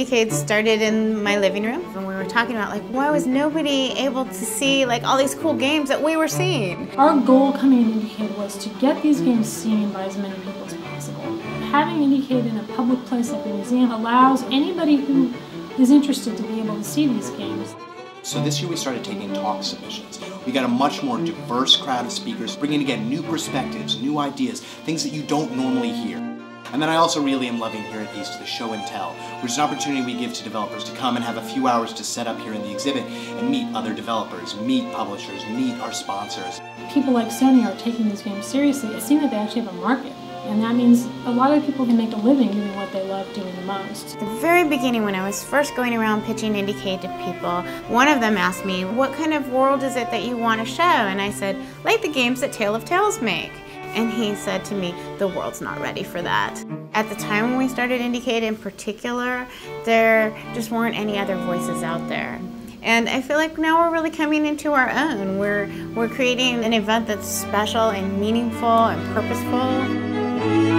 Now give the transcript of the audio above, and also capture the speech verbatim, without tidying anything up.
Indiecade started in my living room, and we were talking about like why was nobody able to see like all these cool games that we were seeing. Our goal coming in Indiecade was to get these games seen by as many people as possible. Having Indiecade in a public place like a museum allows anybody who is interested to be able to see these games. So this year we started taking talk submissions. We got a much more diverse crowd of speakers, bringing again new perspectives, new ideas, things that you don't normally hear. And then I also really am loving here at East the Show and Tell, which is an opportunity we give to developers to come and have a few hours to set up here in the exhibit and meet other developers, meet publishers, meet our sponsors. People like Sony are taking these games seriously. It seems that they actually have a market. And that means a lot of people can make a living doing what they love doing the most. At the very beginning, when I was first going around pitching Indiecade to people, one of them asked me, what kind of world is it that you want to show? And I said, like the games that Tale of Tales make. And he said to me, the world's not ready for that. At the time when we started Indiecade in particular, there just weren't any other voices out there. And I feel like now we're really coming into our own. We're, we're creating an event that's special and meaningful and purposeful.